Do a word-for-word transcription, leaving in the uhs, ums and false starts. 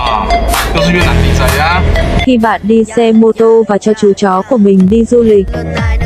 又是越南地仔呀。 Khi bạn đi xe mô tô và cho chú chó của mình đi du lịch,